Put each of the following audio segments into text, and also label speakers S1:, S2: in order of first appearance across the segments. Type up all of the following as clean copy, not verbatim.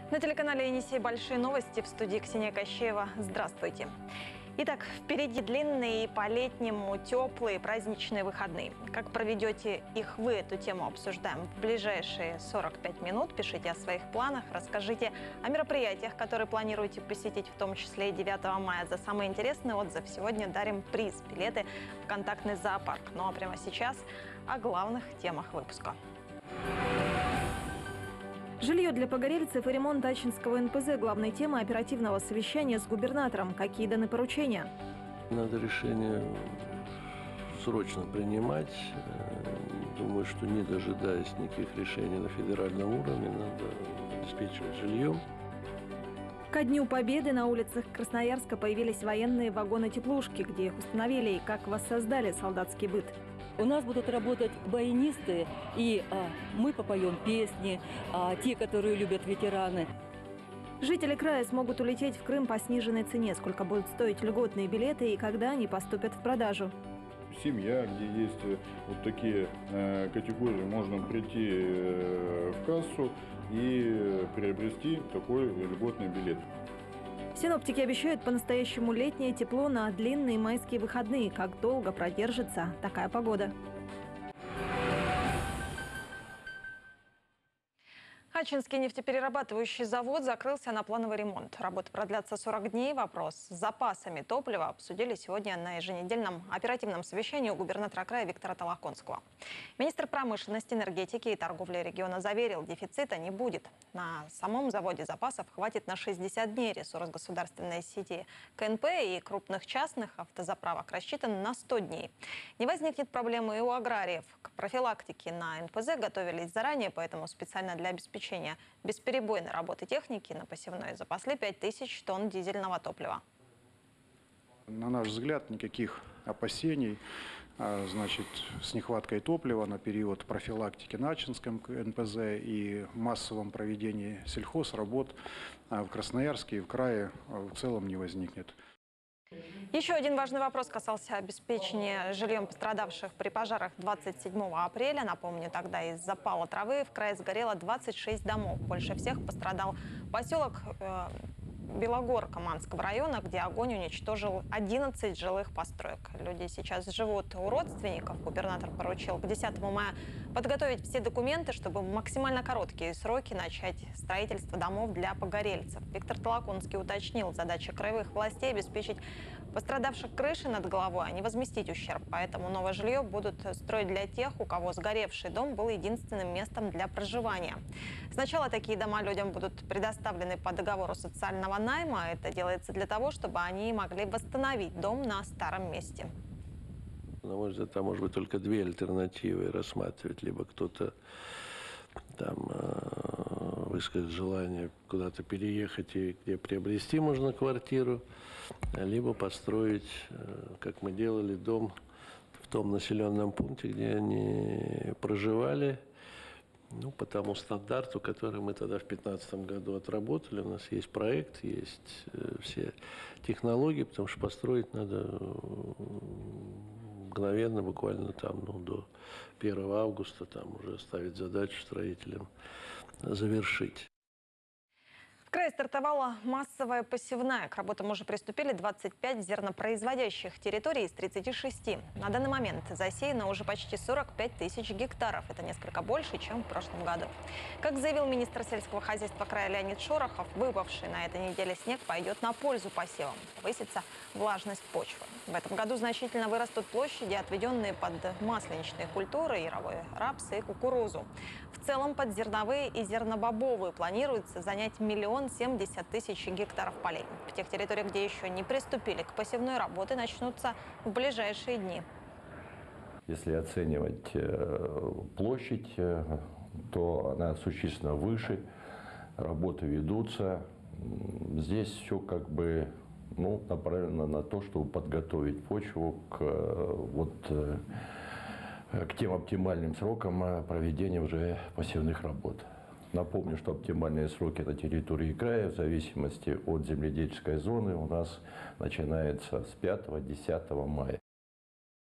S1: На телеканале «Енисей» большие новости, в студии Ксения Кощеева. Здравствуйте. Итак, впереди длинные и по-летнему теплые праздничные выходные. Как проведете их вы, эту тему обсуждаем в ближайшие 45 минут. Пишите о своих планах, расскажите о мероприятиях, которые планируете посетить, в том числе и 9 мая. За самый интересный отзыв сегодня дарим приз – билеты в контактный зоопарк. Ну а прямо сейчас о главных темах выпуска. Жилье для погорельцев и ремонт Ачинского НПЗ – главной темой оперативного совещания с губернатором. Какие даны поручения?
S2: Надо решение срочно принимать. Думаю, что не дожидаясь никаких решений на федеральном уровне, надо обеспечивать жильем.
S1: Ко Дню Победы на улицах Красноярска появились военные вагоны-теплушки, где их установили и как воссоздали солдатский быт.
S3: У нас будут работать баянисты, и мы попоем песни, те, которые любят ветераны.
S1: Жители края смогут улететь в Крым по сниженной цене. Сколько будут стоить льготные билеты и когда они поступят в продажу?
S4: Семья, где есть вот такие категории, можно прийти в кассу и приобрести такой льготный билет.
S1: Синоптики обещают по-настоящему летнее тепло на длинные майские выходные. Как долго продержится такая погода? Ачинский нефтеперерабатывающий завод закрылся на плановый ремонт. Работы продлятся 40 дней. Вопрос с запасами топлива обсудили сегодня на еженедельном оперативном совещании у губернатора края Виктора Толоконского. Министр промышленности, энергетики и торговли региона заверил, дефицита не будет. На самом заводе запасов хватит на 60 дней. Ресурс государственной сети КНП и крупных частных автозаправок рассчитан на 100 дней. Не возникнет проблемы и у аграриев. К профилактике на НПЗ готовились заранее, поэтому специально для обеспечения бесперебойной работы техники на посевной запасли 5000 тонн дизельного топлива.
S5: На наш взгляд, никаких опасений с нехваткой топлива на период профилактики на Ачинском НПЗ и массовом проведении сельхозработ в Красноярске и в крае в целом не возникнет.
S1: Еще один важный вопрос касался обеспечения жильем пострадавших при пожарах 27 апреля. Напомню, тогда из запала травы в крае сгорело 26 домов. Больше всех пострадал поселок Белогорка Манского района, где огонь уничтожил 11 жилых построек. Люди сейчас живут у родственников. Губернатор поручил к 10 мая подготовить все документы, чтобы в максимально короткие сроки начать строительство домов для погорельцев. Виктор Толоконский уточнил, задача краевых властей обеспечить пострадавших крыши над головой, а не возместить ущерб. Поэтому новое жилье будут строить для тех, у кого сгоревший дом был единственным местом для проживания. Сначала такие дома людям будут предоставлены по договору социального найма. Это делается для того, чтобы они могли восстановить дом на старом месте.
S2: На мой взгляд, там может быть только две альтернативы рассматривать. Либо кто-то там высказать желание куда-то переехать и где приобрести можно квартиру, либо построить, как мы делали, дом в том населенном пункте, где они проживали, по тому стандарту, который мы тогда в 2015 году отработали. У нас есть проект, есть все технологии, потому что построить надо мгновенно, буквально там, до 1 августа там уже ставить задачу строителям завершить.
S1: В крае стартовала массовая посевная. К работам уже приступили 25 зернопроизводящих территорий из 36. На данный момент засеяно уже почти 45 тысяч гектаров. Это несколько больше, чем в прошлом году. Как заявил министр сельского хозяйства края Леонид Шорохов, выпавший на этой неделе снег пойдет на пользу посевам. Повысится влажность почвы. В этом году значительно вырастут площади, отведенные под масленичные культуры, яровой рапс и кукурузу. В целом под зерновые и зернобобовые планируется занять 1 070 000 гектаров полей. В тех территориях, где еще не приступили к посевной, работы начнутся в ближайшие дни.
S6: Если оценивать площадь, то она существенно выше, работы ведутся. Здесь все направлено на то, чтобы подготовить почву к тем оптимальным срокам проведения уже посевных работ. Напомню, что оптимальные сроки на территории края в зависимости от земледельческой зоны у нас начинается с 5-10 мая.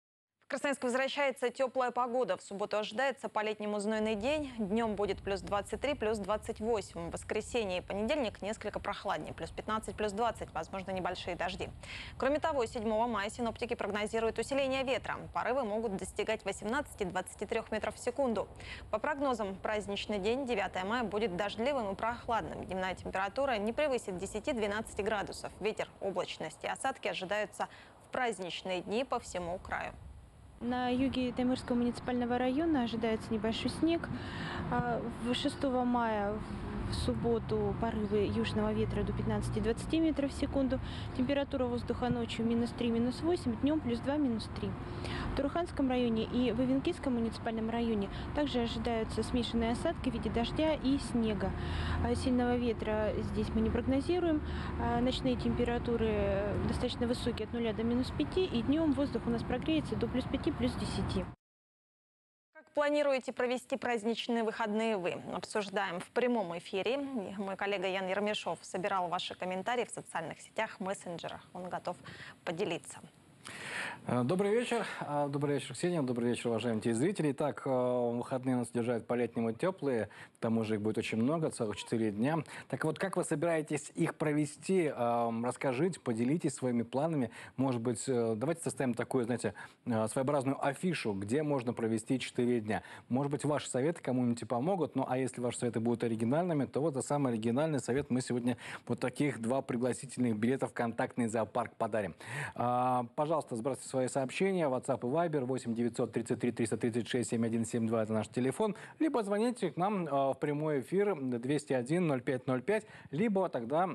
S1: В Красноярск возвращается теплая погода. В субботу ожидается по-летнему знойный день. Днем будет плюс 23, плюс 28. В воскресенье и понедельник несколько прохладнее. Плюс 15, плюс 20. Возможно, небольшие дожди. Кроме того, 7 мая синоптики прогнозируют усиление ветра. Порывы могут достигать 18-23 метров в секунду. По прогнозам, праздничный день, 9 мая, будет дождливым и прохладным. Дневная температура не превысит 10-12 градусов. Ветер, облачность и осадки ожидаются в праздничные дни по всему краю.
S7: На юге Таймырского муниципального района ожидается небольшой снег. 6 мая в субботу порывы южного ветра до 15-20 метров в секунду. Температура воздуха ночью -3, -8, днем +2, -3. В Туруханском районе и в Ивенкийском муниципальном районе также ожидаются смешанные осадки в виде дождя и снега. Сильного ветра здесь мы не прогнозируем. Ночные температуры достаточно высокие, от 0 до -5, и днем воздух у нас прогреется до +5, +10.
S1: Как планируете провести праздничные выходные вы? Обсуждаем в прямом эфире. Мой коллега Ян Ермешов собирал ваши комментарии в социальных сетях, мессенджерах. Он готов поделиться.
S8: Добрый вечер. Добрый вечер, Ксения. Добрый вечер, уважаемые телезрители. Итак, выходные нас держат по-летнему теплые. К тому же их будет очень много, целых 4 дня. Так вот, как вы собираетесь их провести? Расскажите, поделитесь своими планами. Может быть, давайте составим такую, знаете, своеобразную афишу, где можно провести 4 дня. Может быть, ваши советы кому-нибудь помогут. Ну, а если ваши советы будут оригинальными, то вот за самый оригинальный совет мы сегодня вот таких 2 пригласительных билета в контактный зоопарк подарим. Пожалуйста, сбрасывайте свои сообщения. WhatsApp и Viber 8 933 336 7172 это наш телефон. Либо звоните к нам в прямой эфир 201 0505, либо тогда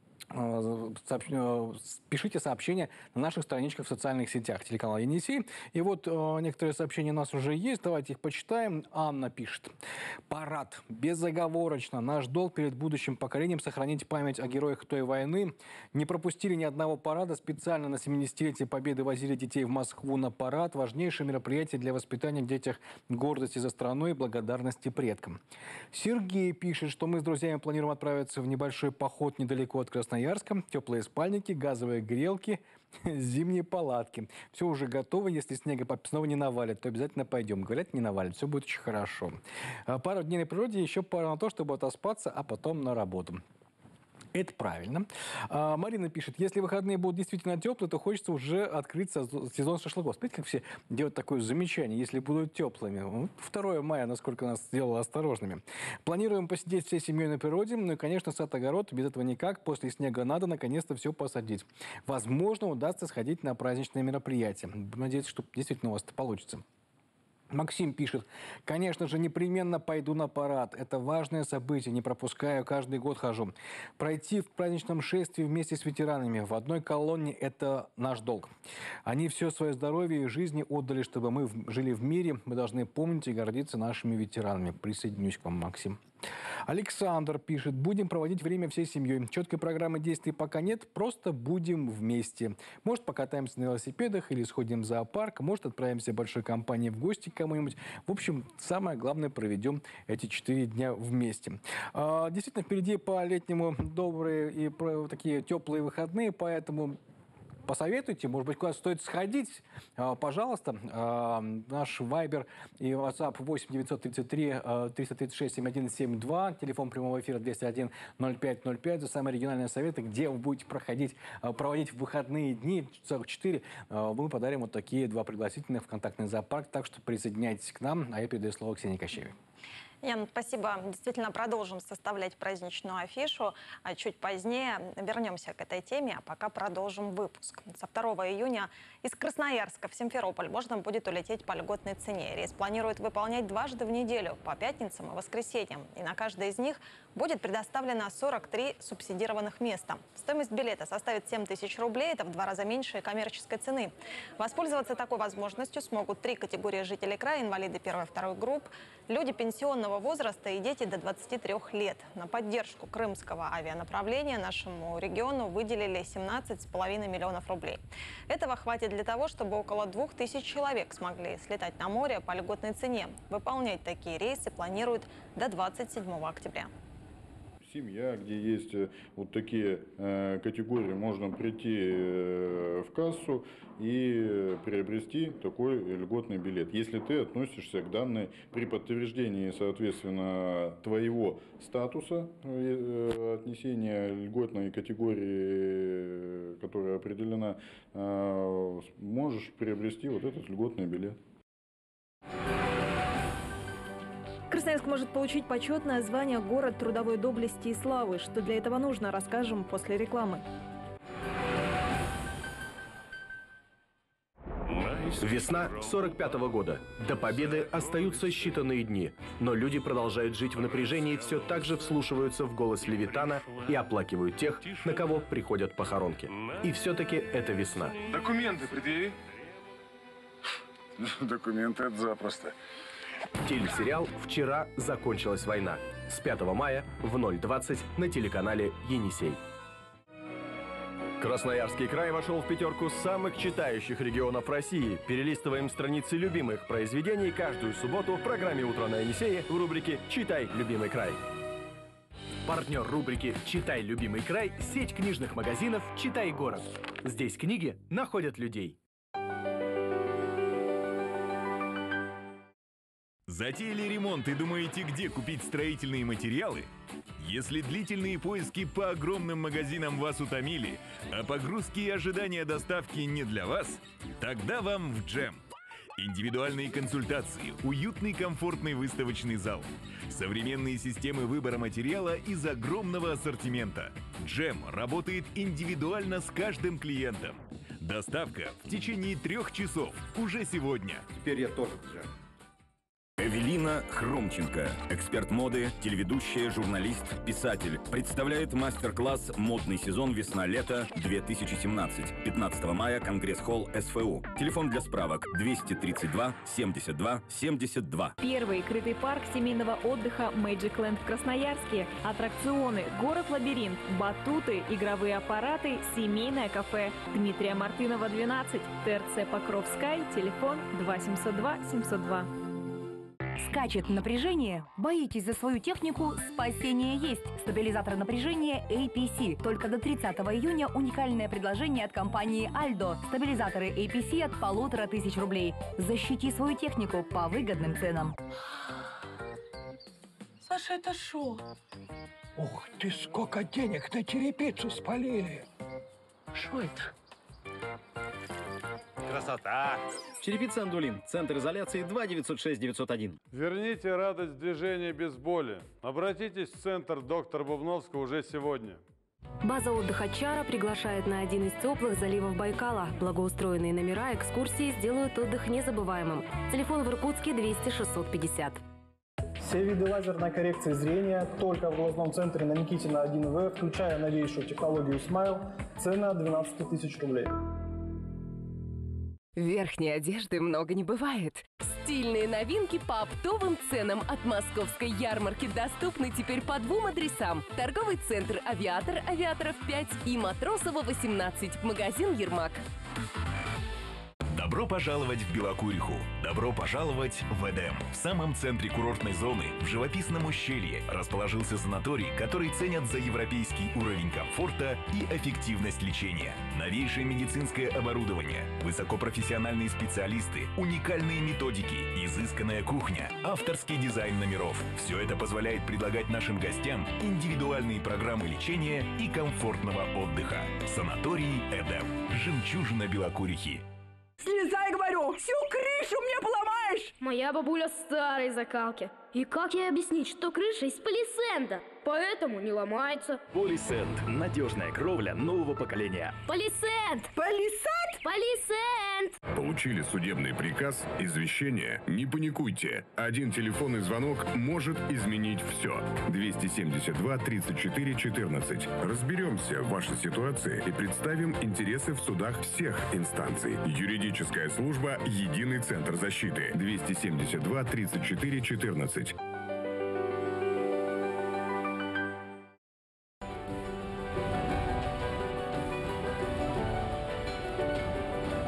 S8: пишите сообщения на наших страничках в социальных сетях телеканала Енисей. И вот некоторые сообщения у нас уже есть. Давайте их почитаем. Анна пишет. Парад. Безоговорочно. Наш долг перед будущим поколением сохранить память о героях той войны. Не пропустили ни одного парада. Специально на 70-летие Победы возили детей в Москву на парад. Важнейшее мероприятие для воспитания в детях гордости за страну и благодарности предкам. Сергей пишет, что мы с друзьями планируем отправиться в небольшой поход недалеко от Красноярска. Теплые спальники, газовые грелки, зимние палатки. Все уже готово. Если снега снова не навалит, то обязательно пойдем. Говорят, не навалит. Все будет очень хорошо. Пару дней на природе, еще пара на то, чтобы отоспаться, а потом на работу. Это правильно. Марина пишет, если выходные будут действительно теплые, то хочется уже открыть сезон шашлыков. Смотрите, как все делают такое замечание, если будут теплыми. 2 мая, насколько нас сделало осторожными. Планируем посидеть всей семьей на природе. Ну и, конечно, сад-огород. Без этого никак. После снега надо наконец-то все посадить. Возможно, удастся сходить на праздничное мероприятие. Надеюсь, что действительно у вас это получится. Максим пишет, конечно же, непременно пойду на парад. Это важное событие, не пропускаю, каждый год хожу. Пройти в праздничном шествии вместе с ветеранами в одной колонне – это наш долг. Они все свое здоровье и жизни отдали, чтобы мы жили в мире. Мы должны помнить и гордиться нашими ветеранами. Присоединюсь к вам, Максим. Александр пишет, будем проводить время всей семьей. Четкой программы действий пока нет, просто будем вместе. Может, покатаемся на велосипедах или сходим в зоопарк, может, отправимся большой компанией в гости к кому-нибудь. В общем, самое главное, проведем эти 4 дня вместе. Действительно, впереди по-летнему добрые и такие теплые выходные, поэтому посоветуйте, может быть, куда-то стоит сходить, пожалуйста. Наш Viber и WhatsApp 8 933 336 7172, телефон прямого эфира 201 0505 за самые оригинальные советы, где вы будете проводить выходные дни, целых 4. Мы подарим вот такие 2 пригласительных в контактный зоопарк, так что присоединяйтесь к нам, а я передаю слово Ксении Кощеевой.
S1: Ян, спасибо. Действительно, продолжим составлять праздничную афишу. А чуть позднее вернемся к этой теме, а пока продолжим выпуск. Со 2 июня из Красноярска в Симферополь можно будет улететь по льготной цене. Рейс планируют выполнять дважды в неделю, по пятницам и воскресеньям. И на каждое из них будет предоставлено 43 субсидированных места. Стоимость билета составит 7 тысяч рублей. Это в 2 раза меньше коммерческой цены. Воспользоваться такой возможностью смогут 3 категории жителей края: инвалиды 1 и 2 групп, люди пенсионного возраста и дети до 23 лет. На поддержку крымского авианаправления нашему региону выделили 17,5 миллионов рублей. Этого хватит для того, чтобы около 2000 человек смогли слетать на море по льготной цене. Выполнять такие рейсы планируют до 27 октября.
S4: Семья, где есть вот такие категории, можно прийти в кассу и приобрести такой льготный билет. Если ты относишься к данной при подтверждении, соответственно, твоего статуса отнесения льготной категории, которая определена, можешь приобрести вот этот льготный билет.
S9: Красноярск может получить почетное звание «Город трудовой доблести и славы». Что для этого нужно, расскажем после рекламы.
S10: Весна 45-го года. До победы остаются считанные дни. Но люди продолжают жить в напряжении, все так же вслушиваются в голос Левитана и оплакивают тех, на кого приходят похоронки. И все-таки это весна.
S11: Документы предъяви. Документы — это запросто.
S10: Телесериал «Вчера закончилась война». С 5 мая в 0:20 на телеканале «Енисей». Красноярский край вошел в пятерку самых читающих регионов России. Перелистываем страницы любимых произведений каждую субботу в программе «Утро на Енисее» в рубрике «Читай, любимый край». Партнер рубрики «Читай, любимый край» – сеть книжных магазинов «Читай, город». Здесь книги находят людей.
S12: Затеяли ремонт и думаете, где купить строительные материалы? Если длительные поиски по огромным магазинам вас утомили, а погрузки и ожидания доставки не для вас, тогда вам в Джем. Индивидуальные консультации, уютный комфортный выставочный зал, современные системы выбора материала из огромного ассортимента. Джем работает индивидуально с каждым клиентом. Доставка в течение 3 часов уже сегодня.
S13: Теперь я тоже в Джем.
S14: Эвелина Хромченко, эксперт моды, телеведущая, журналист, писатель, представляет мастер-класс «Модный сезон весна-лето 2017». 15 мая, Конгресс-холл СФУ. Телефон для справок 232 72 72.
S15: Первый крытый парк семейного отдыха Magic Land в Красноярске. Аттракционы, город-лабиринт, батуты, игровые аппараты, семейное кафе. Дмитрия Мартынова, 12. ТРЦ Покровскай. Телефон 2702 702.
S16: Скачет напряжение? Боитесь за свою технику? Спасение есть. Стабилизатор напряжения APC. Только до 30 июня уникальное предложение от компании Aldo. Стабилизаторы APC от 1500 рублей. Защити свою технику по выгодным ценам.
S17: Саша, это шо?
S18: Ух ты, сколько денег на черепицу спалили.
S17: Шо это?
S19: Красота!
S20: Черепица Андулин. Центр изоляции 2 906 901.
S21: Верните радость движения без боли. Обратитесь в центр доктора Бубновского уже сегодня.
S22: База отдыха «Чара» приглашает на один из теплых заливов Байкала. Благоустроенные номера, экскурсии сделают отдых незабываемым. Телефон в Иркутске 200 650.
S23: Все виды лазерной коррекции зрения только в глазном центре на Никитина 1В, включая новейшую технологию Smile. Цена 12 000 рублей.
S24: Верхней одежды много не бывает. Стильные новинки по оптовым ценам от московской ярмарки доступны теперь по 2 адресам. Торговый центр «Авиатор», Авиаторов 5 и Матросова 18, магазин «Ермак».
S12: Добро пожаловать в Белокуриху. Добро пожаловать в Эдем. В самом центре курортной зоны, в живописном ущелье, расположился санаторий, который ценят за европейский уровень комфорта и эффективность лечения. Новейшее медицинское оборудование, высокопрофессиональные специалисты, уникальные методики, изысканная кухня, авторский дизайн номеров. Все это позволяет предлагать нашим гостям индивидуальные программы лечения и комфортного отдыха. Санаторий Эдем. Жемчужина Белокурихи.
S25: Слезай, говорю! Всю крышу мне поломаешь!
S26: Моя бабуля старой закалки. И как ей объяснить, что крыша из полисенда? Поэтому не ломается.
S27: Полисенд. Надежная кровля нового поколения.
S26: Полисенд!
S25: Полисенд?
S26: Полисенд!
S28: Получили судебный приказ, извещение? Не паникуйте. Один телефонный звонок может изменить все. 272 34 14. Разберемся в вашей ситуации и представим интересы в судах всех инстанций. Юридическая служба «Единый центр защиты». 272 34 14.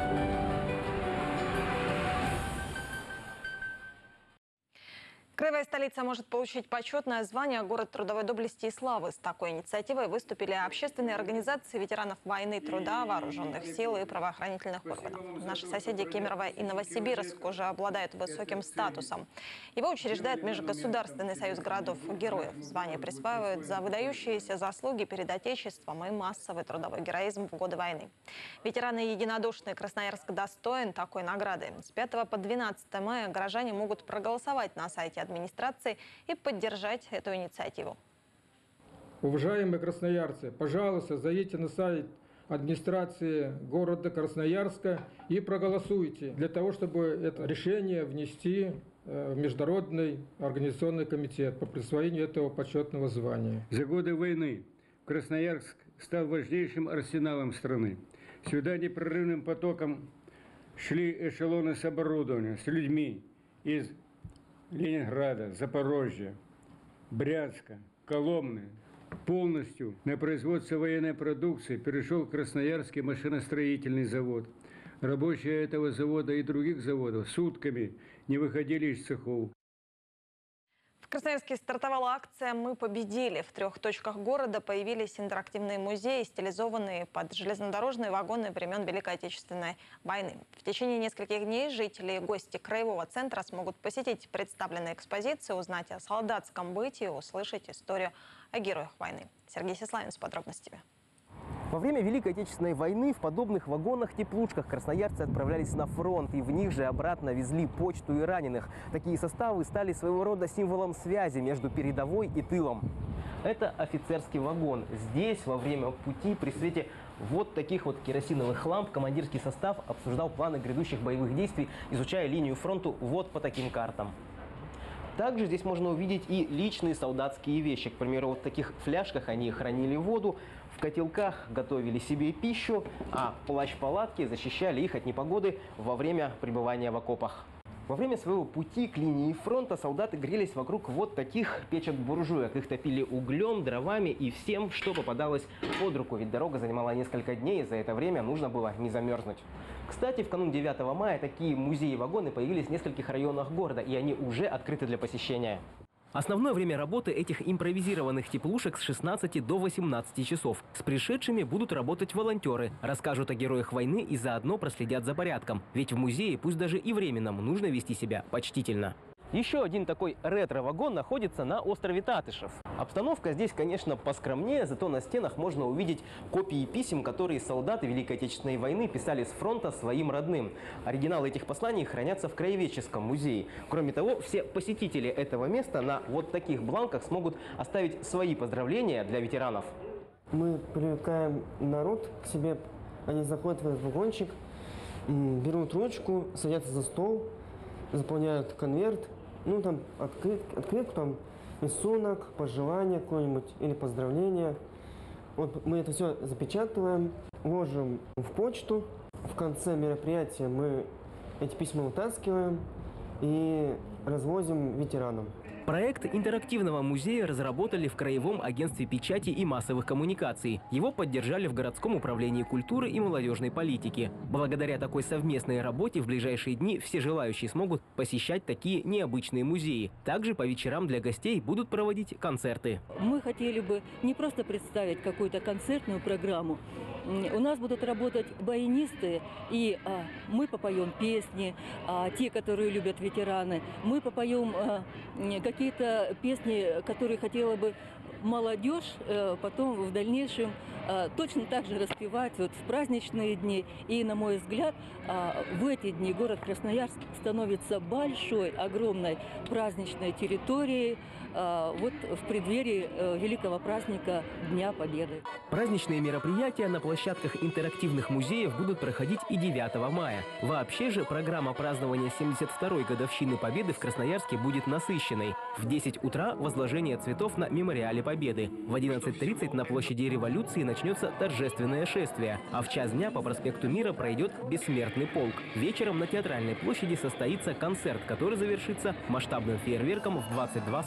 S1: Краевая столица Столица может получить почетное звание «Город трудовой доблести и славы». С такой инициативой выступили общественные организации ветеранов войны, труда, вооруженных сил и правоохранительных органов. Наши соседи Кемерово и Новосибирск уже обладают высоким статусом. Его учреждает Межгосударственный союз городов-героев. Звание присваивают за выдающиеся заслуги перед Отечеством и массовый трудовой героизм в годы войны. Ветераны единодушные, Красноярск достоин такой награды. С 5 по 12 мая горожане могут проголосовать на сайте администрации и поддержать эту инициативу.
S2: Уважаемые красноярцы, пожалуйста, зайдите на сайт администрации города Красноярска и проголосуйте для того, чтобы это решение внести в Международный организационный комитет по присвоению этого почетного звания.
S3: За годы войны Красноярск стал важнейшим арсеналом страны. Сюда непрерывным потоком шли эшелоны с оборудованием, с людьми из Ленинграда, Запорожья, Брянска, Коломны. Полностью на производство военной продукции перешел Красноярский машиностроительный завод. Рабочие этого завода и других заводов сутками не выходили из цехов.
S1: В Красноярске стартовала акция «Мы победили». В 3 точках города появились интерактивные музеи, стилизованные под железнодорожные вагоны времен Великой Отечественной войны. В течение нескольких дней жители и гости краевого центра смогут посетить представленные экспозиции, узнать о солдатском быте и услышать историю о героях войны. Сергей Сеславин с подробностями.
S5: Во время Великой Отечественной войны в подобных вагонах-теплушках красноярцы отправлялись на фронт, и в них же обратно везли почту и раненых. Такие составы стали своего рода символом связи между передовой и тылом. Это офицерский вагон. Здесь во время пути при свете вот таких вот керосиновых ламп командирский состав обсуждал планы грядущих боевых действий, изучая линию фронта вот по таким картам. Также здесь можно увидеть и личные солдатские вещи. К примеру, вот в таких фляжках они хранили воду, в котелках готовили себе пищу, а плащ-палатки защищали их от непогоды во время пребывания в окопах. Во время своего пути к линии фронта солдаты грелись вокруг вот таких печек-буржуек. Их топили углем, дровами и всем, что попадалось под руку. Ведь дорога занимала несколько дней, и за это время нужно было не замерзнуть. Кстати, в канун 9 мая такие музеи-вагоны появились в нескольких районах города, и они уже открыты для посещения. Основное время работы этих импровизированных теплушек с 16 до 18 часов. С пришедшими будут работать волонтеры, расскажут о героях войны и заодно проследят за порядком. Ведь в музее, пусть даже и временном, нужно вести себя почтительно. Еще один такой ретро-вагон находится на острове Татышев. Обстановка здесь, конечно, поскромнее, зато на стенах можно увидеть копии писем, которые солдаты Великой Отечественной войны писали с фронта своим родным. Оригиналы этих посланий хранятся в Краеведческом музее. Кроме того, все посетители этого места на вот таких бланках смогут оставить свои поздравления для ветеранов.
S6: Мы привлекаем народ к себе, они заходят в этот вагончик, берут ручку, садятся за стол, заполняют конверт. Ну, там открытку, там рисунок, пожелание какое-нибудь или поздравление. Вот мы это все запечатываем, ложим в почту. В конце мероприятия мы эти письма вытаскиваем и развозим ветеранам.
S5: Проект интерактивного музея разработали в Краевом агентстве печати и массовых коммуникаций. Его поддержали в городском управлении культуры и молодежной политики. Благодаря такой совместной работе в ближайшие дни все желающие смогут посещать такие необычные музеи. Также по вечерам для гостей будут проводить концерты.
S7: Мы хотели бы не просто представить какую-то концертную программу. У нас будут работать баянисты, и мы попоем песни, те, которые любят ветераны. Мы попоем какие-то песни, которые хотела бы молодежь потом в дальнейшем точно так же распевать вот в праздничные дни. И, на мой взгляд, в эти дни город Красноярск становится большой, огромной праздничной территорией вот в преддверии великого праздника Дня Победы.
S5: Праздничные мероприятия на площадках интерактивных музеев будут проходить и 9 мая. Вообще же программа празднования 72-й годовщины Победы в Красноярске будет насыщенной. В 10 утра возложение цветов на мемориале Победы. В 11:30 на площади Революции начнется торжественное шествие, а в час дня по проспекту Мира пройдет бессмертный полк. Вечером на Театральной площади состоится концерт, который завершится масштабным фейерверком в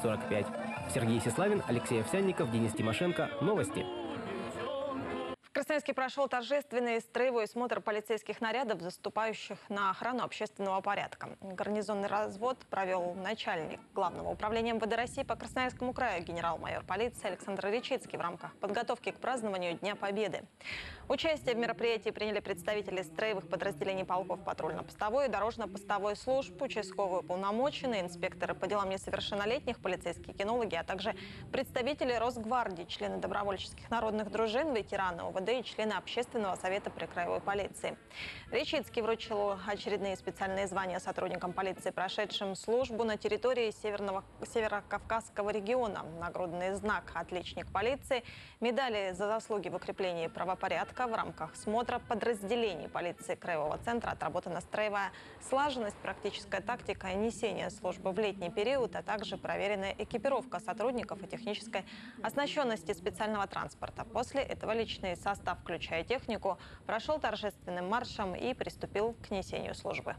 S5: 22:45. Сергей Сеславин, Алексей Овсянников, Денис Тимошенко. Новости.
S1: В Красноярске прошел торжественный строевой смотр полицейских нарядов, заступающих на охрану общественного порядка. Гарнизонный развод провел начальник Главного управления МВД России по Красноярскому краю генерал-майор полиции Александр Речицкий в рамках подготовки к празднованию Дня Победы. Участие в мероприятии приняли представители строевых подразделений полков патрульно-постовой и дорожно-постовой служб, участковые уполномоченные, инспекторы по делам несовершеннолетних, полицейские кинологи, а также представители Росгвардии, члены добровольческих народных дружин, ветераны ОВД и члены Общественного совета при краевой полиции. Речицкий вручил очередные специальные звания сотрудникам полиции, прошедшим службу на территории Северо-Кавказского региона. Нагрудный знак «Отличник полиции», медали за заслуги в укреплении правопорядка. В рамках смотра подразделений полиции Краевого центра отработана строевая слаженность, практическая тактика и несение службы в летний период, а также проверенная экипировка сотрудников и технической оснащенности специального транспорта. После этого личный состав, включая технику, прошел торжественным маршем и приступил к несению службы.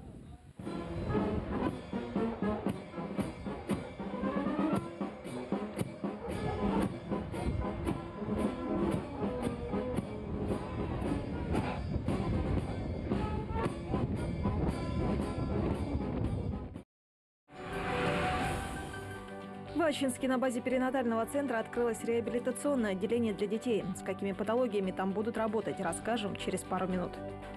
S15: В Ачинске на базе перинатального центра открылось реабилитационное отделение для детей. С какими патологиями там будут работать, расскажем через пару минут.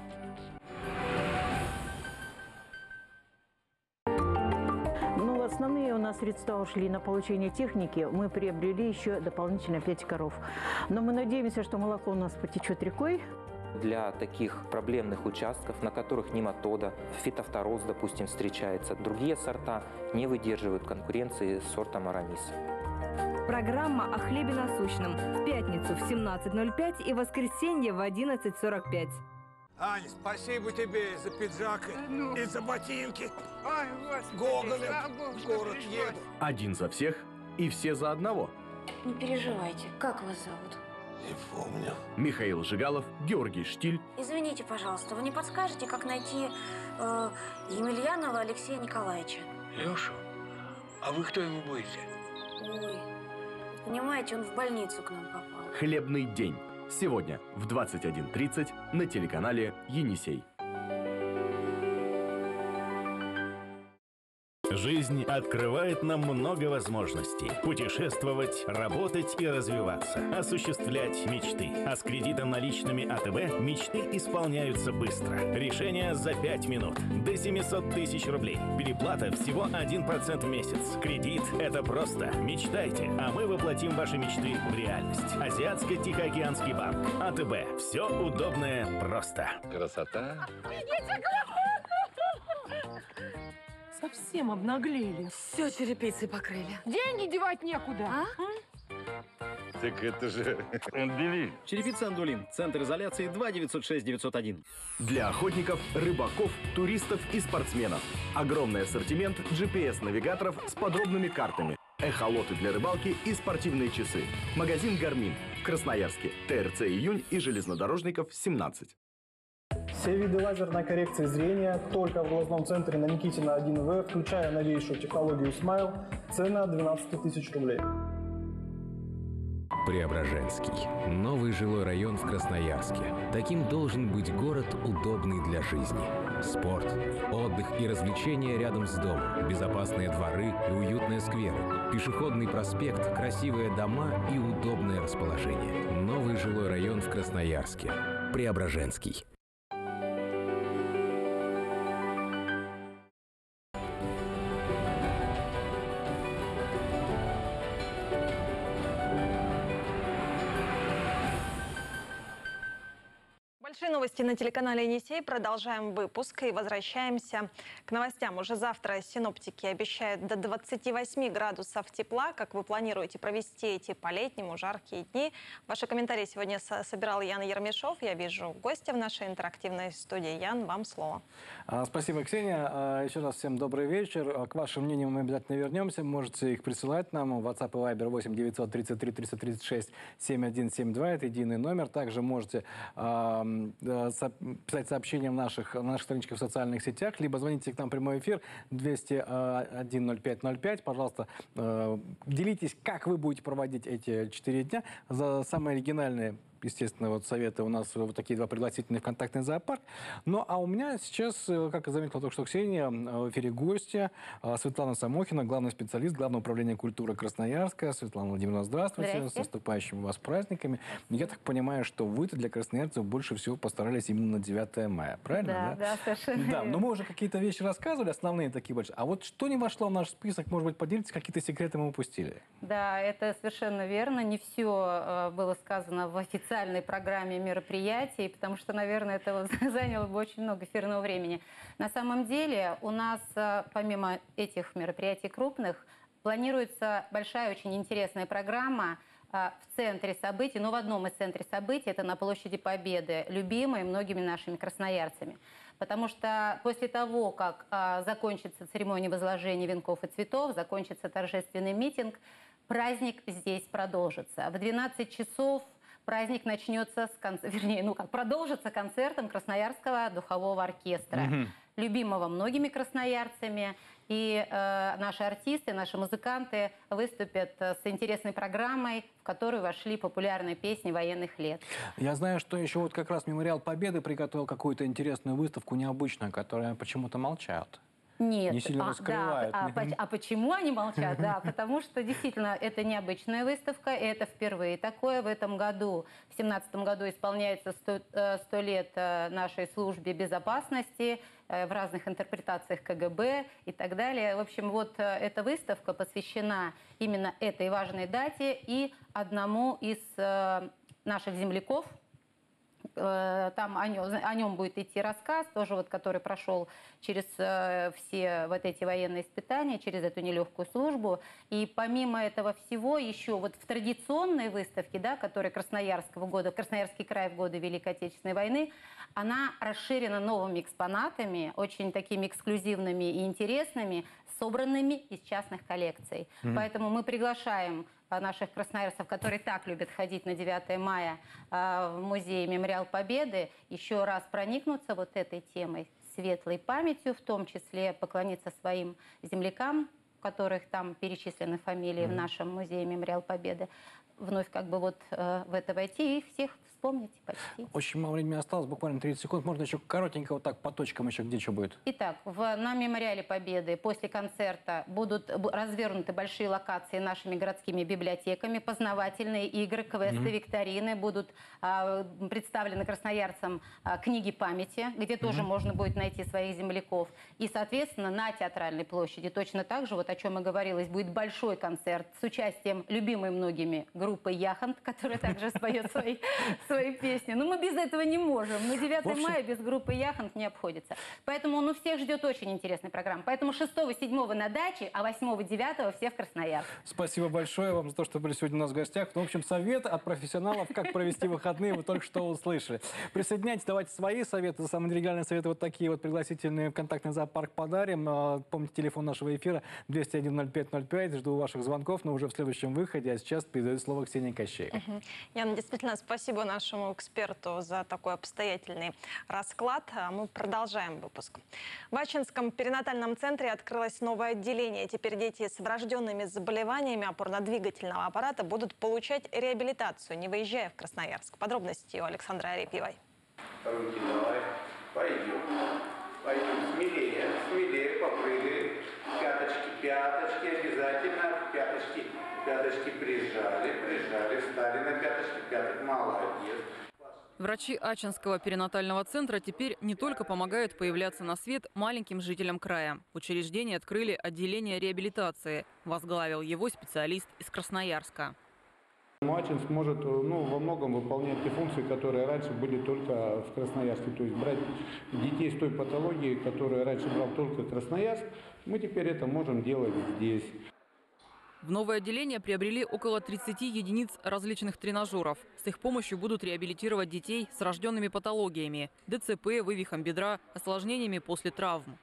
S4: Основные у нас средства ушли на получение техники. Мы приобрели еще дополнительно 5 коров. Но мы надеемся, что молоко у нас потечет рекой.
S8: Для таких проблемных участков, на которых нематода, фитофтороз, допустим, встречается, другие сорта не выдерживают конкуренции с сортом Арамис.
S22: Программа о хлебе насущном в пятницу в 17:05 и воскресенье в 11:45.
S18: Ань, спасибо тебе за пиджак и за ботинки.
S25: Ой, Господи,
S18: Гоголем в город еду.
S27: Один за всех и все за одного.
S9: Не переживайте. Как вас зовут?
S18: Не помню.
S27: Михаил Жигалов, Георгий Штиль.
S9: Извините, пожалуйста, вы не подскажете, как найти Емельянова Алексея Николаевича?
S18: Лешу? А вы кто ему будете?
S9: Ой, понимаете, он в больницу к нам попал.
S27: Хлебный день. Сегодня в 21:30 на телеканале «Енисей».
S10: Жизнь открывает нам много возможностей. Путешествовать, работать и развиваться. Осуществлять мечты. А с кредитом наличными АТБ мечты исполняются быстро. Решение за 5 минут. До 700 тысяч рублей. Переплата всего 1% в месяц. Кредит – это просто. Мечтайте, а мы воплотим ваши мечты в реальность. Азиатско-Тихоокеанский банк. АТБ. Все удобное просто.
S11: Красота.
S17: Совсем обнаглели.
S25: Все черепицей покрыли.
S17: Деньги девать некуда.
S11: Так это же Андулин.
S20: Черепица Андулин. Центр изоляции 2 906 901.
S27: Для охотников, рыбаков, туристов и спортсменов. Огромный ассортимент GPS-навигаторов с подробными картами. Эхолоты для рыбалки и спортивные часы. Магазин «Гармин» в Красноярске. ТРЦ «Июнь» и железнодорожников 17.
S23: Все виды лазерной коррекции зрения только в глазном центре на Никитина 1В, включая новейшую технологию Smile, цена 12 тысяч рублей.
S13: Преображенский. Новый жилой район в Красноярске. Таким должен быть город, удобный для жизни. Спорт, отдых и развлечения рядом с домом. Безопасные дворы и уютные скверы. Пешеходный проспект, красивые дома и удобное расположение. Новый жилой район в Красноярске. Преображенский.
S1: Большие новости на телеканале «Енисей». Продолжаем выпуск и возвращаемся к новостям. Уже завтра синоптики обещают до 28 градусов тепла. Как вы планируете провести эти по-летнему жаркие дни? Ваши комментарии сегодня собирал Ян Ермешов. Я вижу гостя в нашей интерактивной студии. Ян, вам слово.
S14: Спасибо, Ксения. Еще раз всем добрый вечер. К вашим мнениям мы обязательно вернемся. Можете их присылать нам в WhatsApp и Viber 8 933 336 7172. Это единый номер. Также можете писать сообщения в наших страничках в социальных сетях, либо звоните к нам в прямой эфир 201 0505. Пожалуйста, делитесь, как вы будете проводить эти 4 дня. За самые оригинальные естественно, вот советы у нас вот такие два пригласительные в контактный зоопарк. Ну, а у меня сейчас, как заметила только что Ксения, в эфире гостья Светлана Самохина, главный специалист Главного управления культуры Красноярска. Светлана Владимировна, здравствуйте. С наступающими вас праздниками. Я так понимаю, что вы-то для красноярцев больше всего постарались именно на 9 мая, правильно?
S2: Да, совершенно
S14: Да,
S2: верно.
S14: но мы уже какие-то вещи рассказывали, основные такие большие. А вот что не вошло в наш список, может быть, поделитесь, какие-то секреты мы упустили?
S2: Да, это совершенно верно. Не все было сказано в официальной программе мероприятий, потому что, наверное, это вот заняло бы очень много эфирного времени. На самом деле у нас, помимо этих мероприятий крупных, планируется большая, очень интересная программа в центре событий, но в одном из центров событий, это на площади Победы, любимой многими нашими красноярцами. Потому что после того, как закончится церемония возложения венков и цветов, закончится торжественный митинг, праздник здесь продолжится. В 12 часов праздник начнется, продолжится концертом Красноярского духового оркестра, любимого многими красноярцами. И наши артисты, наши музыканты выступят с интересной программой, в которую вошли популярные песни военных лет.
S14: Я знаю, что еще вот как раз Мемориал Победы приготовил какую-то интересную выставку необычную, которая почему-то молчат.
S2: Нет.
S14: Не сильно раскрывают.
S2: А почему они молчат? Да, потому что действительно это необычная выставка, и это впервые такое в этом году. В 2017 году исполняется 100 лет нашей службе безопасности в разных интерпретациях КГБ и так далее. В общем, вот эта выставка посвящена именно этой важной дате и одному из наших земляков. Там о нем будет идти рассказ, тоже вот, который прошел через все вот эти военные испытания, через эту нелегкую службу. И помимо этого всего, еще вот в традиционной выставке, да, которая Красноярский край в годы Великой Отечественной войны, она расширена новыми экспонатами, очень такими эксклюзивными и интересными, собранными из частных коллекций. Поэтому мы приглашаем наших красноярцев, которые так любят ходить на 9 мая в музей «Мемориал Победы», еще раз проникнуться вот этой темой, светлой памятью, в том числе поклониться своим землякам, у которых там перечислены фамилии в нашем музее «Мемориал Победы», вновь в это войти и всех вспомнить, почтить.
S14: Очень мало времени осталось, буквально 30 секунд. Можно еще коротенько вот так по точкам еще, где что будет?
S2: Итак, на Мемориале Победы после концерта будут развернуты большие локации нашими городскими библиотеками, познавательные игры, квесты, викторины. Будут представлены красноярцам книги памяти, где тоже можно будет найти своих земляков. И, соответственно, на Театральной площади точно так же, вот о чем и говорилось, будет большой концерт с участием любимой многими группы «Яхонт», которая также споет свои песни. Но мы без этого не можем. Но 9 мая без группы «Яхонт» не обходится. Поэтому всех ждет очень интересная программа. Поэтому 6-7 на даче, а 8-9 всех в Красноярск.
S14: Спасибо большое вам за то, что были сегодня у нас в гостях. Ну, в общем, совет от профессионалов, как провести выходные, вы только что услышали. Присоединяйтесь, давайте свои советы, самые региональные советы, вот такие вот пригласительные в контактный зоопарк подарим. Помните телефон нашего эфира 201-05-05. Жду ваших звонков, но уже в следующем выходе. А сейчас передаю слово Ксении Кощеевой.
S1: Яна, действительно, спасибо нашему эксперту за такой обстоятельный расклад. Мы продолжаем выпуск. В Ачинском перинатальном центре открылось новое отделение. Теперь дети с врожденными заболеваниями опорно-двигательного аппарата будут получать реабилитацию, не выезжая в Красноярск. Подробности у Александры Арепьевой.
S12: Руки давай. Пойдем. Пойдем. Смелее. Смелее. Попрыгай. Пяточки обязательно. Пяточки прижали, встали на пяточки, молодец.
S16: Врачи Ачинского перинатального центра теперь не только помогают появляться на свет маленьким жителям края. В учреждении открыли отделение реабилитации. Возглавил его специалист из Красноярска.
S19: Ачинск может во многом выполнять те функции, которые раньше были только в Красноярске. То есть брать детей с той патологией, которую раньше брал только Красноярск, мы теперь это можем делать здесь.
S16: В новое отделение приобрели около 30 единиц различных тренажеров. С их помощью будут реабилитировать детей с рожденными патологиями – ДЦП, вывихом бедра, осложнениями после травм.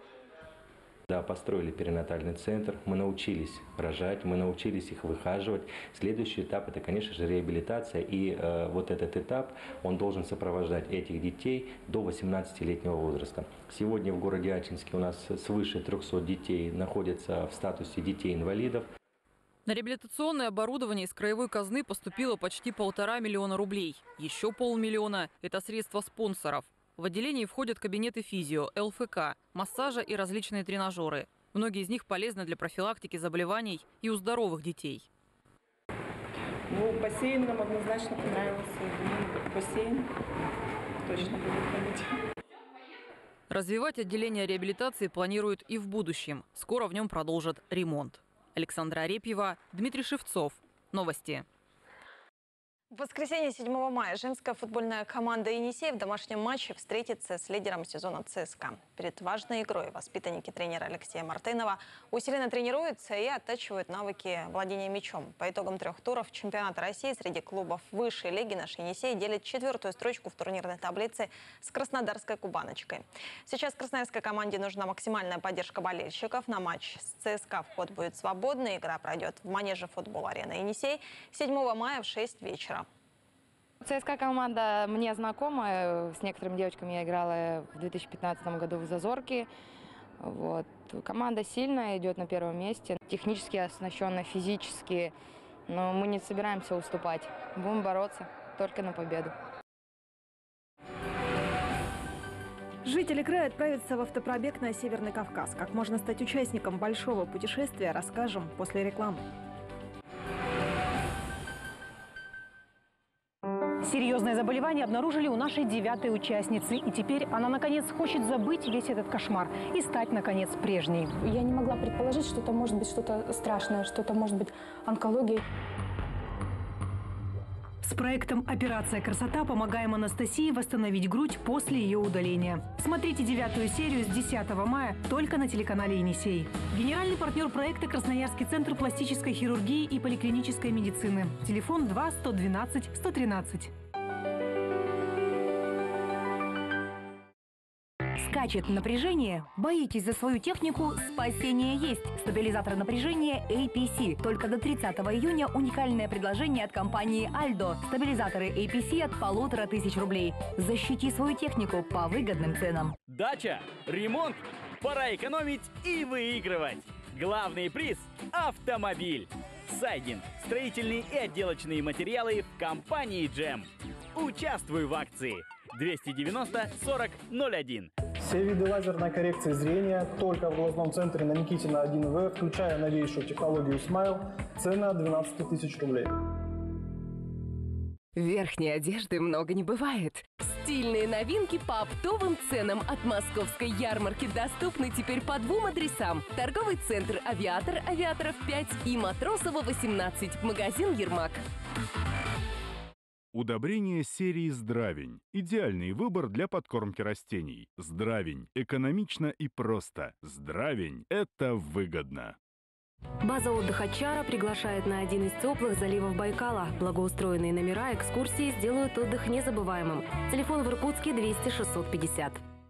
S8: Да, построили перинатальный центр, мы научились рожать, мы научились их выхаживать. Следующий этап – это, конечно же, реабилитация. И вот этот этап, он должен сопровождать этих детей до 18-летнего возраста. Сегодня в городе Ачинске у нас свыше 300 детей находятся в статусе детей-инвалидов.
S16: На реабилитационное оборудование из краевой казны поступило почти 1,5 миллиона рублей. Еще 500 000 – это средства спонсоров. В отделении входят кабинеты физио, ЛФК, массажа и различные тренажеры. Многие из них полезны для профилактики заболеваний и у здоровых детей.
S3: Ну, бассейн нам однозначно понравился. Думаю, бассейн точно будет ходить.
S16: Развивать отделение реабилитации планируют и в будущем. Скоро в нем продолжат ремонт. Александра Арепьева, Дмитрий Шевцов. Новости.
S1: В воскресенье 7 мая женская футбольная команда «Енисей» в домашнем матче встретится с лидером сезона ЦСКА. Перед важной игрой воспитанники тренера Алексея Мартынова усиленно тренируются и оттачивают навыки владения мячом. По итогам 3 туров чемпионата России среди клубов высшей лиги наш «Енисей» делит 4-ю строчку в турнирной таблице с краснодарской «Кубаночкой». Сейчас красноярской команде нужна максимальная поддержка болельщиков. На матч с ЦСКА вход будет свободный. Игра пройдет в манеже футбол-арены «Енисей» 7 мая в 6 вечера.
S5: ЦСКА команда мне знакома. С некоторыми девочками я играла в 2015 году в «Зазорке». Вот. Команда сильная, идет на первом месте. Технически оснащенная, физически. Но мы не собираемся уступать. Будем бороться только на победу.
S6: Жители края отправятся в автопробег на Северный Кавказ. Как можно стать участником большого путешествия, расскажем после рекламы.
S7: Серьезное заболевание обнаружили у нашей 9-й участницы. И теперь она, наконец, хочет забыть весь этот кошмар и стать, наконец, прежней.
S21: Я не могла предположить, что это может быть что-то страшное, что-то может быть онкология.
S7: С проектом «Операция красота» помогаем Анастасии восстановить грудь после ее удаления. Смотрите 9-ю серию с 10 мая только на телеканале «Енисей». Генеральный партнер проекта – Красноярский центр пластической хирургии и поликлинической медицины. Телефон 2 112 113. Скачет напряжение? Боитесь за свою технику? Спасение есть. Стабилизатор напряжения APC. Только до 30 июня уникальное предложение от компании Альдо. Стабилизаторы APC от 1500 рублей. Защити свою технику по выгодным ценам.
S24: Дача, ремонт, пора экономить и выигрывать. Главный приз – автомобиль. Сайдинг, строительные и отделочные материалы в компании Джем. Участвуй в акции 290 40 01.
S23: Все виды лазерной коррекции зрения только в глазном центре на Никитина 1В, включая новейшую технологию Smile. Цена 12 000 рублей.
S26: Верхней одежды много не бывает. Стильные новинки по оптовым ценам от московской ярмарки доступны теперь по 2 адресам. Торговый центр «Авиатор», Авиаторов 5 и Матросова 18, магазин «Ермак».
S28: Удобрение серии «Здравень». Идеальный выбор для подкормки растений. «Здравень». Экономично и просто. «Здравень» — это выгодно.
S22: База отдыха «Чара» приглашает на один из теплых заливов Байкала. Благоустроенные номера, экскурсии сделают отдых незабываемым. Телефон в Иркутске 200 650.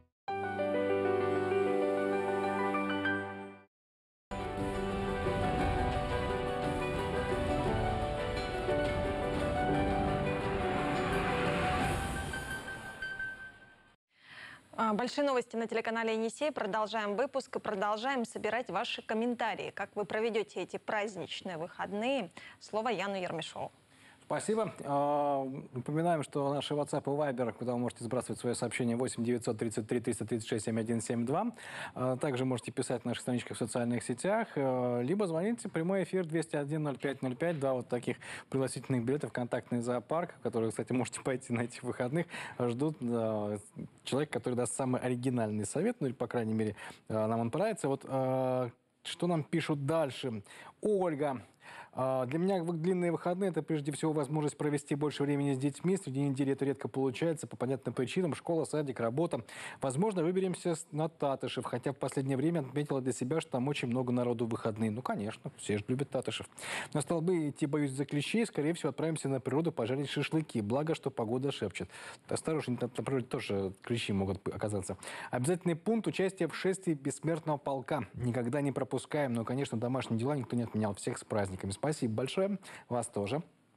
S1: Большие новости на телеканале «Енисей». Продолжаем выпуск и продолжаем собирать ваши комментарии. Как вы проведете эти праздничные выходные? Слово Яну Ермешову.
S14: Спасибо. Напоминаем, что наши WhatsApp и Viber, куда вы можете сбрасывать свои сообщения, 8 933 336 7172. Также можете писать в наших страничках в социальных сетях, либо звоните в прямой эфир 201 05 05. Два вот таких пригласительных билета в контактный зоопарк, которые, кстати, можете пойти на этих выходных. Ждут человека, который даст самый оригинальный совет, ну или, по крайней мере, нам он понравится. Вот что нам пишут дальше. Ольга. Для меня длинные выходные – это прежде всего возможность провести больше времени с детьми. Среди недели это редко получается по понятным причинам. Школа, садик, работа. Возможно, выберемся на Татышев, хотя в последнее время отметила для себя, что там очень много народу в выходные. Ну, конечно, все же любят Татышев. На столбы идти боюсь за клещей. Скорее всего, отправимся на природу пожарить шашлыки. Благо, что погода шепчет. Осторожно, на природе тоже клещи могут оказаться. Обязательный пункт – участие в шествии бессмертного полка. Никогда не пропускаем. Но, конечно, домашние дела никто не отменял. Всех с праздниками. Спасибо большое. Вас тоже.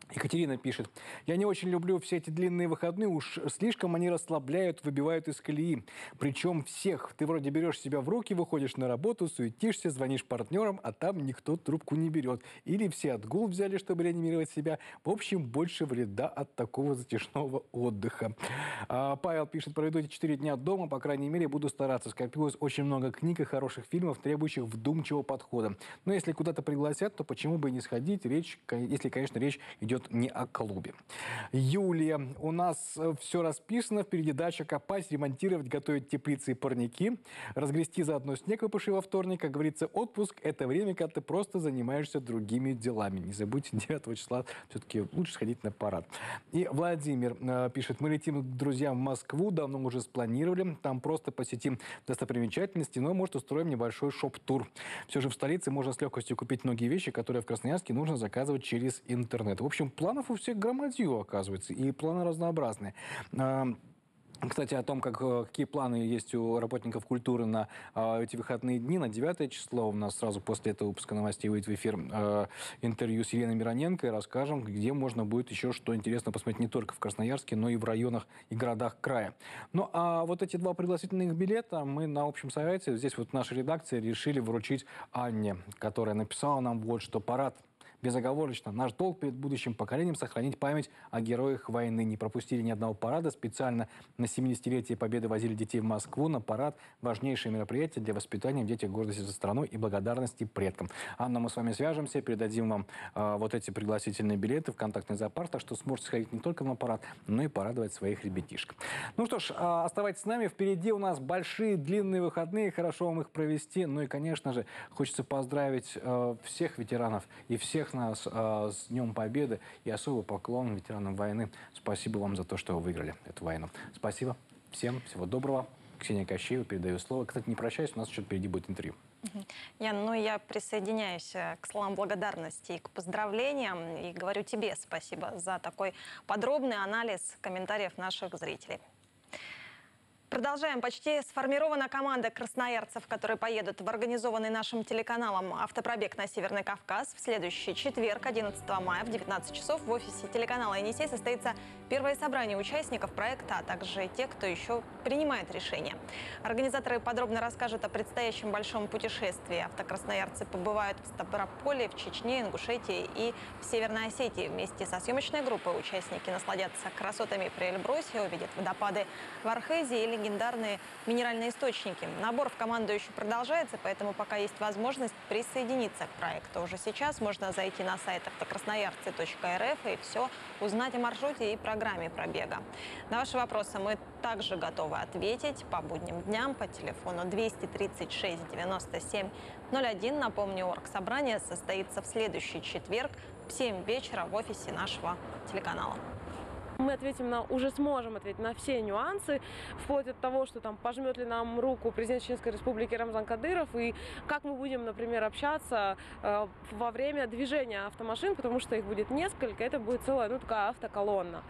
S14: Екатерина пишет: «Я не очень люблю все эти длинные выходные, уж слишком они расслабляют, выбивают из колеи. Причем всех. Ты вроде берешь себя в руки, выходишь на работу, суетишься, звонишь партнерам, а там никто трубку не берет. Или все отгул взяли, чтобы реанимировать себя. В общем, больше вреда от такого затяжного отдыха». Павел пишет: «Проведу эти 4 дня дома, по крайней мере, буду стараться. Скопилось очень много книг и хороших фильмов, требующих вдумчивого подхода. Но если куда-то пригласят, то почему бы и не сходить, если, конечно, речь идет не о клубе». Юлия: «У нас все расписано, впереди дача, копать, ремонтировать, готовить теплицы и парники, разгрести заодно снег, выпавший во вторник. Как говорится, отпуск – это время, когда ты просто занимаешься другими делами. Не забудьте, 9 числа все-таки лучше сходить на парад». И Владимир пишет: «Мы летим к друзьям в Москву, давно уже спланировали. Там просто посетим достопримечательности, но, может, устроим небольшой шоп-тур. Все же в столице можно с легкостью купить многие вещи, которые в Красноярске нужно заказывать через интернет». В общем, планов у всех громадье, оказывается, и планы разнообразные. Кстати, о том, какие планы есть у работников культуры на эти выходные дни. На 9 число у нас сразу после этого выпуска новостей выйдет в эфир интервью с Еленой Мироненко, и расскажем, где можно будет еще что интересно посмотреть не только в Красноярске, но и в районах и городах края. Ну, а вот эти 2 пригласительных билета мы на общем совете, здесь вот в нашей редакции, решили вручить Анне, которая написала нам вот что: «Парад безоговорочно. Наш долг перед будущим поколением сохранить память о героях войны. Не пропустили ни одного парада. Специально на 70-летие Победы возили детей в Москву на парад. Важнейшее мероприятие для воспитания в детях гордости за страну и благодарности предкам». Анна, мы с вами свяжемся, передадим вам вот эти пригласительные билеты в контактный зоопарк, так что сможете сходить не только на парад, но и порадовать своих ребятишек. Ну что ж, оставайтесь с нами. Впереди у нас большие длинные выходные. Хорошо вам их провести. Ну и, конечно же, хочется поздравить всех ветеранов и всех нас с Днем Победы, и особый поклон ветеранам войны. Спасибо вам за то, что вы выиграли эту войну. Спасибо всем, всего доброго. Ксения Кащеева, передаю слово. Кстати, не прощаюсь, у нас еще впереди будет интервью.
S1: Ян, я присоединяюсь к словам благодарности и к поздравлениям, и говорю тебе спасибо за такой подробный анализ комментариев наших зрителей. Продолжаем. Почти сформирована команда красноярцев, которые поедут в организованный нашим телеканалом автопробег на Северный Кавказ. В следующий четверг, 11 мая, в 19 часов в офисе телеканала «Енисей» состоится первое собрание участников проекта, а также тех, кто еще принимает решения. Организаторы подробно расскажут о предстоящем большом путешествии. Автокрасноярцы побывают в Ставрополе, в Чечне, Ингушетии и в Северной Осетии. Вместе со съемочной группой участники насладятся красотами при Эльбрусе, увидят водопады в Архезе и легендарные минеральные источники. Набор в команду еще продолжается, поэтому пока есть возможность присоединиться к проекту. Уже сейчас можно зайти на сайт автокрасноярцы.рф и все узнать о маршруте и программе пробега. На ваши вопросы мы также готовы ответить по будним дням по телефону 236 97 01. Напомню, оргсобрание состоится в следующий четверг в 7 вечера в офисе нашего телеканала.
S4: Мы уже сможем ответить на все нюансы, вплоть от того, что там пожмет ли нам руку президент Чеченской Республики Рамзан Кадыров, и как мы будем, например, общаться во время движения автомашин, потому что их будет несколько, это будет целая, такая автоколонна.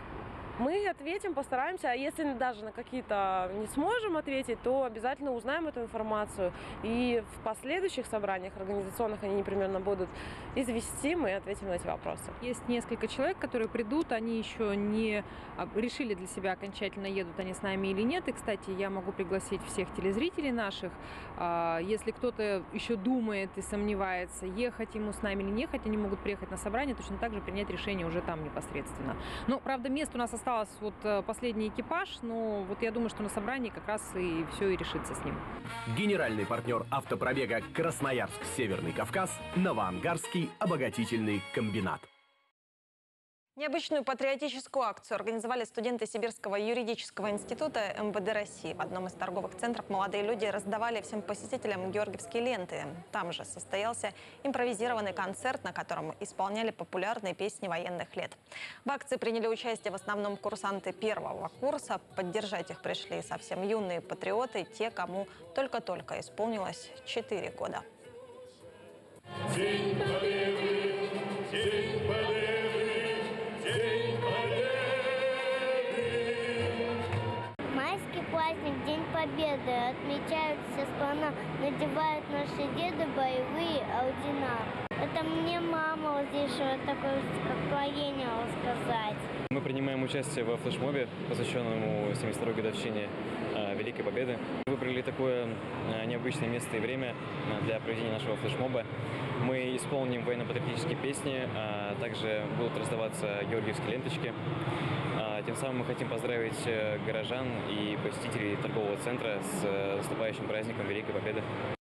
S4: Мы ответим, постараемся, а если даже на какие-то не сможем ответить, то обязательно узнаем эту информацию. И в последующих собраниях организационных они непременно будут известим и ответим на эти вопросы.
S9: Есть несколько человек, которые придут, они еще не решили для себя окончательно, едут они с нами или нет. И, кстати, я могу пригласить всех телезрителей наших. Если кто-то еще думает и сомневается, ехать ему с нами или не ехать, они могут приехать на собрание, точно так же принять решение уже там непосредственно. Но, правда, место у нас осталось последний экипаж, но я думаю, что на собрании как раз и все и решится с ним.
S27: Генеральный партнер автопробега Красноярск-Северный Кавказ – Новоангарский обогатительный комбинат.
S1: Необычную патриотическую акцию организовали студенты Сибирского юридического института МВД России. В одном из торговых центров молодые люди раздавали всем посетителям георгиевские ленты. Там же состоялся импровизированный концерт, на котором исполняли популярные песни военных лет. В акции приняли участие в основном курсанты первого курса. Поддержать их пришли совсем юные патриоты, те, кому только-только исполнилось 4 года.
S10: День Победы! День Победы!
S11: Майский праздник, День Победы, отмечают вся страна, надевают наши деды боевые ордена. Это мне мама вот здесь вот такое стихотворение сказать.
S2: Мы принимаем участие во флешмобе, посвященному 72-й годовщине Великой Победы. Выбрали такое необычное место и время для проведения нашего флешмоба. Мы исполним военно-патриотические песни, а также будут раздаваться георгиевские ленточки. Тем самым мы хотим поздравить горожан и посетителей торгового центра с наступающим праздником Великой Победы.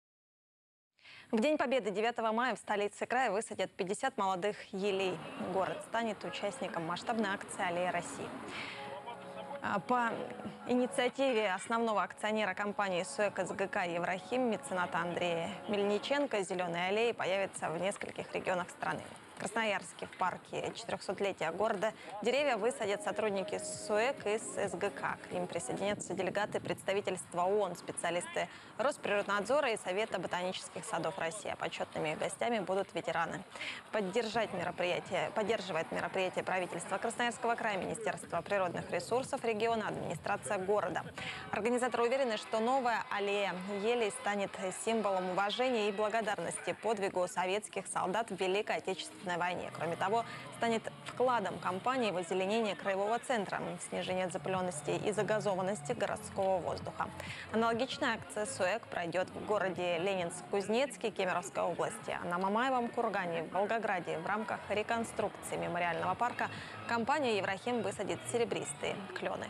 S1: В День Победы 9 мая в столице края высадят 50 молодых елей. Город станет участником масштабной акции «Аллея России». По инициативе основного акционера компании «СУЭК» СГК «Еврахим» мецената Андрея Мельниченко «Зеленые аллеи» появятся в нескольких регионах страны. В Красноярске в парке 400-летия города деревья высадят сотрудники СУЭК и СГК. К ним присоединятся делегаты представительства ООН, специалисты Росприроднадзора и Совета ботанических садов России. А почетными гостями будут ветераны. Поддерживает мероприятие правительства Красноярского края, Министерство природных ресурсов региона, администрация города. Организаторы уверены, что новая аллея елей станет символом уважения и благодарности подвигу советских солдат в Великой Отечественной войне. Кроме того, станет вкладом компании в озеленение краевого центра, снижение запыленности и загазованности городского воздуха. Аналогичная акция СУЭК пройдет в городе Ленинск-Кузнецке Кемеровской области, а на Мамаевом кургане в Волгограде в рамках реконструкции мемориального парка компания «Еврахим» высадит серебристые клены.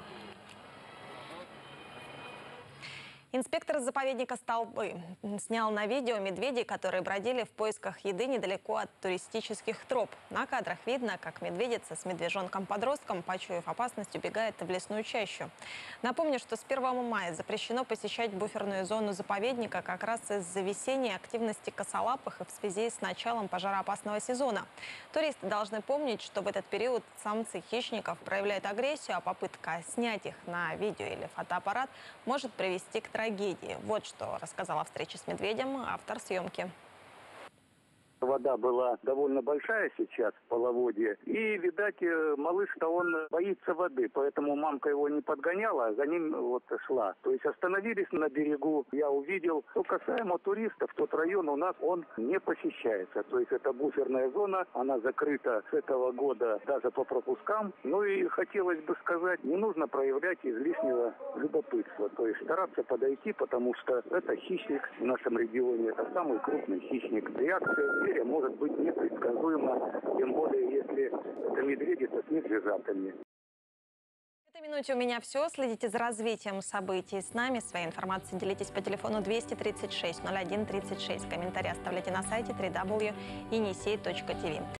S1: Инспектор заповедника Столбы снял на видео медведей, которые бродили в поисках еды недалеко от туристических троп. На кадрах видно, как медведица с медвежонком-подростком, почуяв опасность, убегает в лесную чащу. Напомню, что с 1 мая запрещено посещать буферную зону заповедника как раз из-за весенней активности косолапых и в связи с началом пожароопасного сезона. Туристы должны помнить, что в этот период самцы хищников проявляют агрессию, а попытка снять их на видео или фотоаппарат может привести к трагедии. Вот что рассказал о встрече с медведем автор съемки.
S12: Вода была довольно большая сейчас в половодье. И, видать, малыш-то он боится воды, поэтому мамка его не подгоняла, а за ним вот шла. То есть остановились на берегу. Я увидел, что касаемо туристов, тот район у нас он не посещается. То есть это буферная зона, она закрыта с этого года даже по пропускам. Ну и хотелось бы сказать, не нужно проявлять излишнего любопытства. То есть стараться подойти, потому что это хищник в нашем регионе, это самый крупный хищник. Реакция может быть непредсказуемо, тем более, если это медведица с медвежатами.
S1: В этой минуте у меня все. Следите за развитием событий с нами. Своей информацией делитесь по телефону 236 01 36. Комментарии оставляйте на сайте www.yenisei.tv.